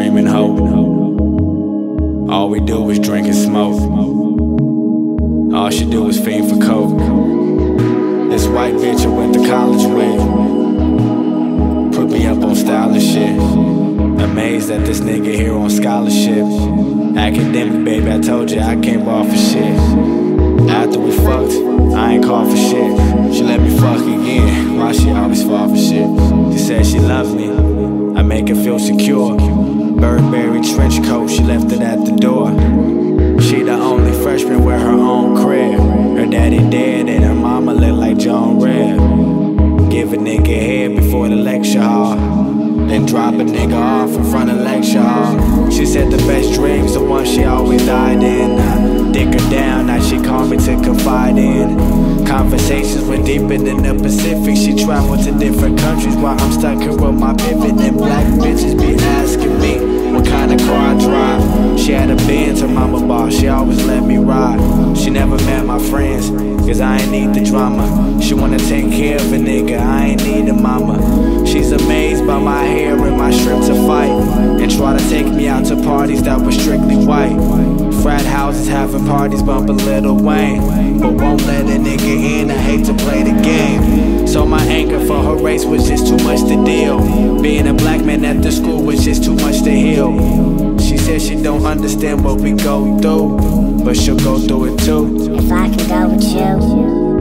dream and hope. All we do is drink and smoke. All she do is fiend for coke. This white bitch I went to college with put me up on style and shit. Amazed that this nigga here on scholarship. Academic, baby, I told you I can't ball for shit. After we fucked, I ain't called for shit. She let me fuck again, why she always fall for shit? She said she loves me, I make her feel secure. Burberry trench coat, she left it at the door. She the only freshman with her own crib. Her daddy dead and her mama look like John Reb. Give a nigga head before the lecture hall, then drop a nigga off in front of lecture hall. She said the best dreams, the one she always died in. Dick her down, now she called me to confide in. Conversations went deeper than the Pacific. She traveled to different countries while I'm stuck here with my pivot. And black bitches be asking me what kind of car I drive. She had a Benz, her mama bought, she always let me ride. She never met my friends, cause I ain't need the drama. She wanna take care of a nigga, I ain't need a mama. She's amazed by my hair and my strip to fight, and try to take me out to parties that were strictly white. Frat houses having parties bumping Lil Wayne, but won't let a nigga in, I hate to play the game. So my anger for her race was just too much to deal. Being a black man at the school was just too much to heal. She said she don't understand what we go through, but she'll go through it too. If I can go with you,